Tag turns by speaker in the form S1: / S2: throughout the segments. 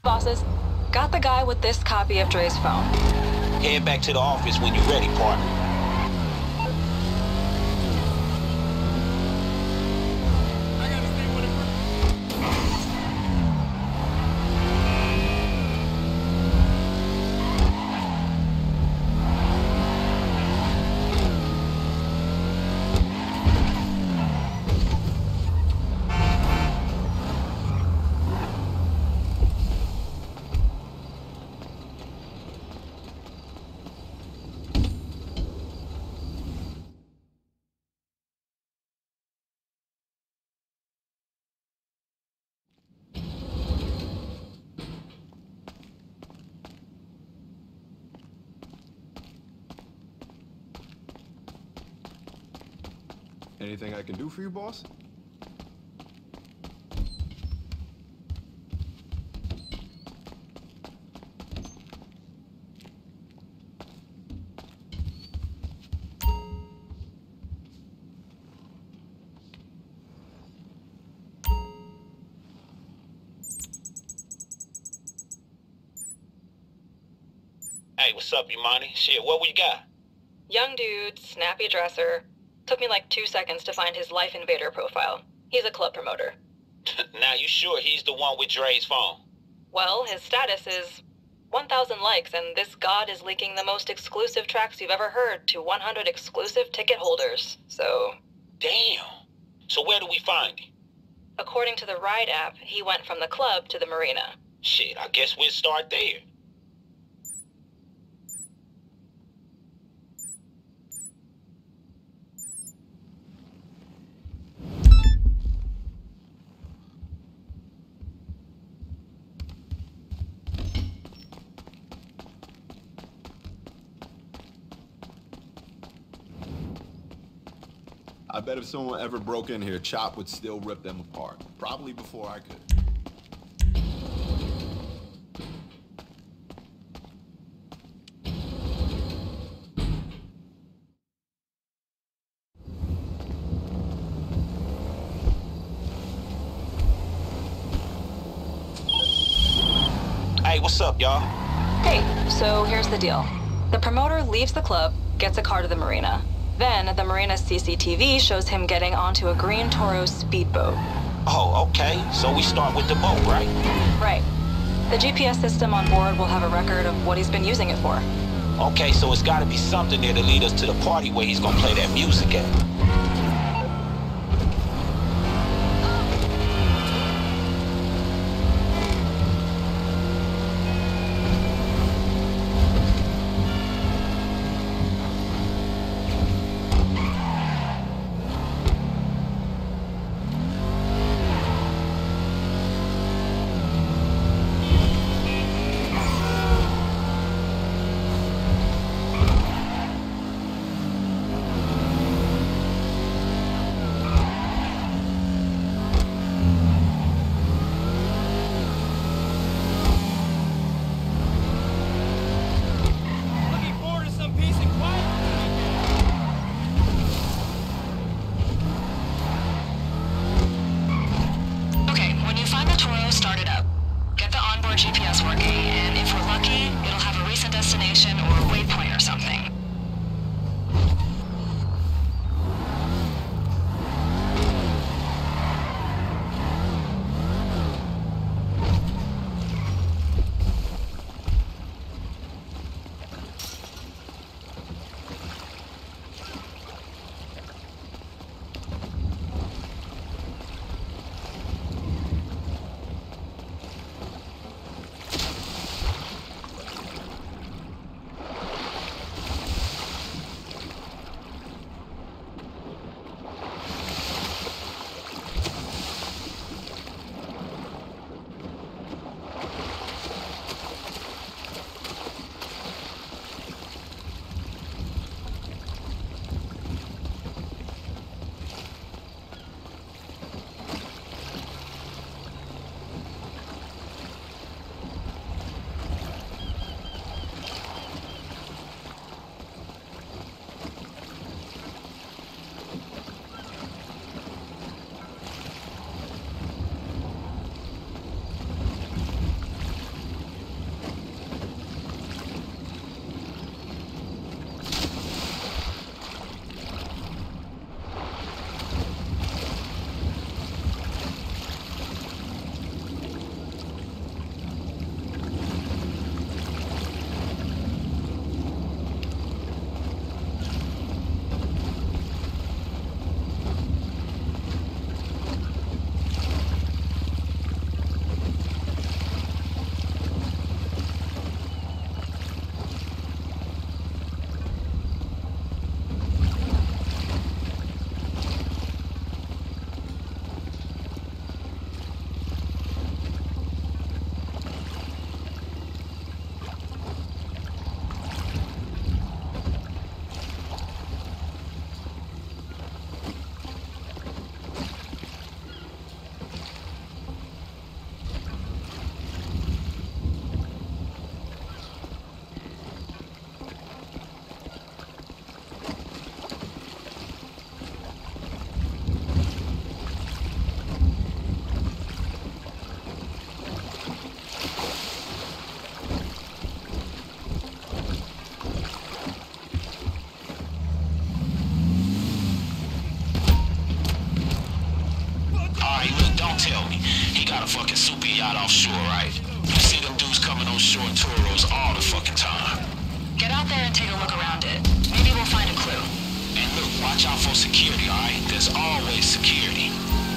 S1: Bosses, got the guy with this copy of Dre's phone.
S2: Head back to the office when you're ready, partner.
S3: Anything I can do for you, boss?
S2: Hey, what's up, Imani? Shit, what we got?
S1: Young dude, snappy dresser. Took me like 2 seconds to find his Life Invader profile. He's a club promoter.
S2: Now you sure he's the one with Dre's phone?
S1: Well, his status is 1,000 likes, and this god is leaking the most exclusive tracks you've ever heard to 100 exclusive ticket holders, so...
S2: Damn. So where do we find him?
S1: According to the Ride app, he went from the club to the Marina.
S2: Shit, I guess we'll start there.
S3: I bet if someone ever broke in here, Chop would still rip them apart. Probably before I could.
S2: Hey, what's up, y'all?
S1: Hey, so here's the deal. The promoter leaves the club, gets a car to the Marina. Then, the Marina's CCTV shows him getting onto a green Toro speedboat.
S2: Oh, okay. So we start with the boat, right?
S1: Right. The GPS system on board will have a record of what he's been using it for.
S2: Okay, so it's gotta be something there to lead us to the party where he's gonna play that music at. offshore touros all the fucking time.
S1: Get out there and take a look around it. Maybe we'll find a clue.
S2: And look, watch out for security, alright? There's always security.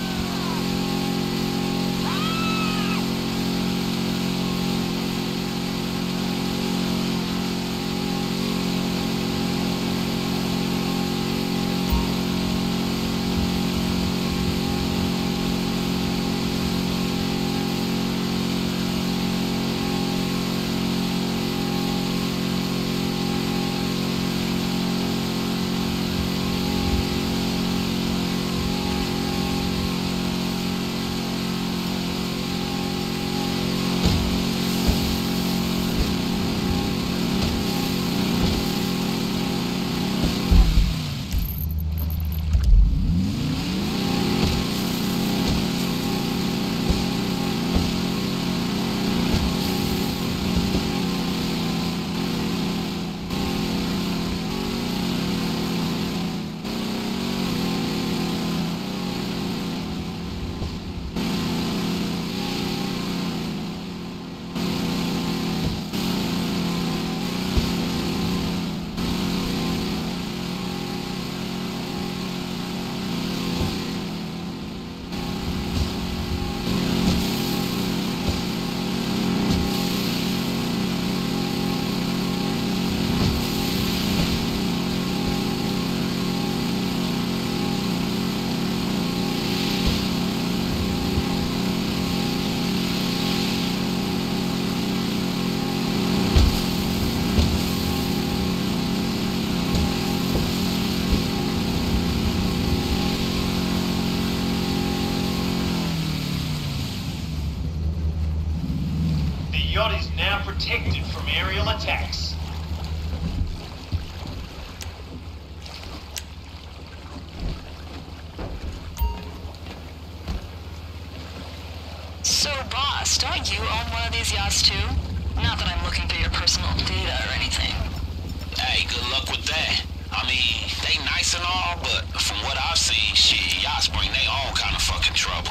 S4: The yacht is now protected from aerial attacks.
S1: So, boss, don't you own one of these yachts too? Not that I'm looking through your personal data or anything.
S2: Hey, good luck with that. I mean, they nice and all, but from what I've seen, shit, yachts bring their own kind of fucking trouble.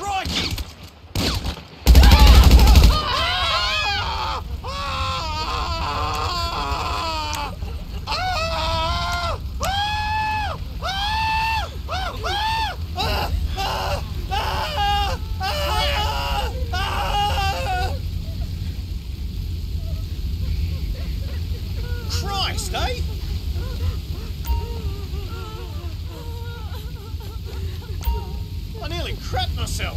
S5: Crikey! Christ, eh? I nearly crapped myself.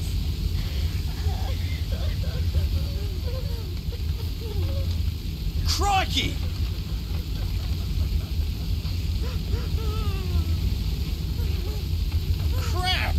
S5: Crikey! Crap!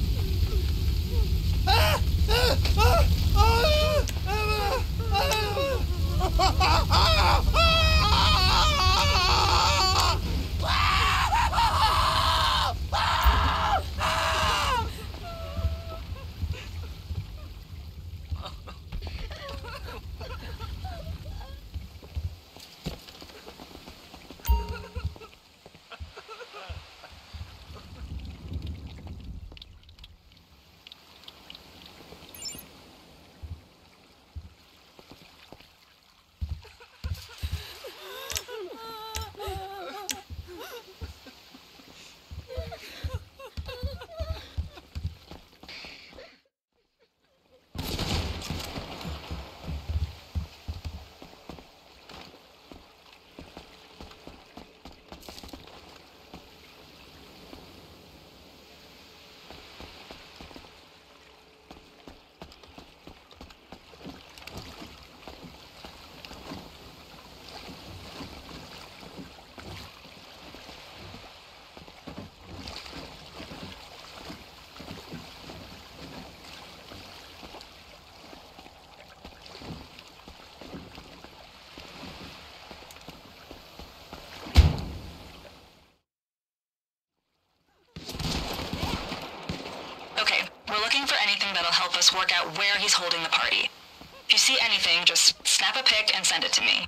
S1: We're looking for anything that'll help us work out where he's holding the party. If you see anything, just snap a pic and send it to me.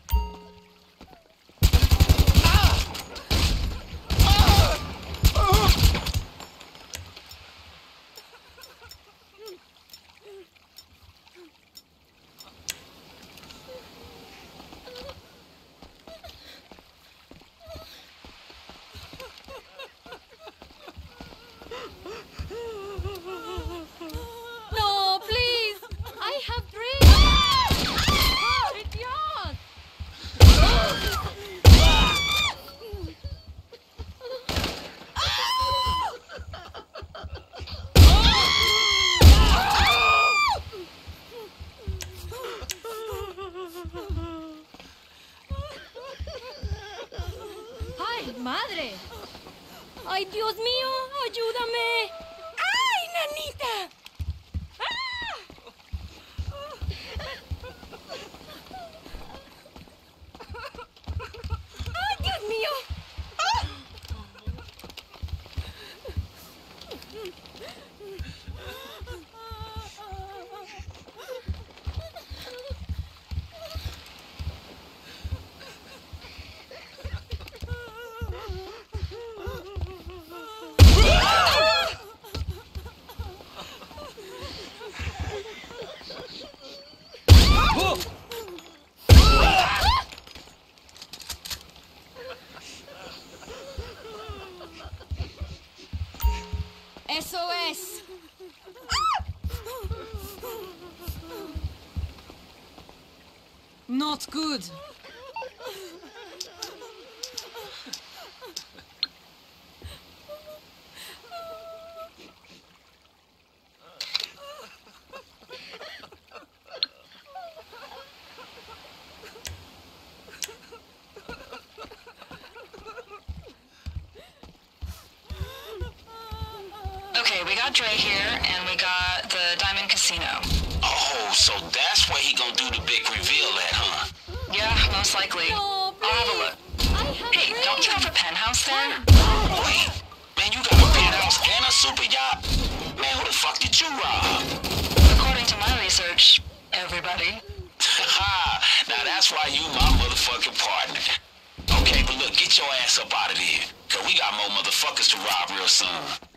S6: No, please! I have dreams! Oh, idiot! ¡Ay, madre! ¡Ay, Dios mío! ¡Ayúdame! ¡Ay, nanita! ¡Ay, Dios mío! ¡Eso es! Not good.
S1: Okay, we got Dre here, and we got the Diamond Casino.
S2: Oh, so that's where he gonna do the big reveal at, huh?
S1: Yeah, most likely.
S6: No,
S1: I'll have a
S6: please.
S1: look.
S6: I have
S1: Hey,
S6: dreams.
S1: don't you have a penthouse there?
S2: Wait, man, you got a penthouse and a super yacht? Man, who the fuck did you rob?
S1: According to my research, everybody.
S2: Now that's why you my motherfucking partner. Okay, but look, get your ass up out of here. Cause we got more motherfuckers to rob real soon.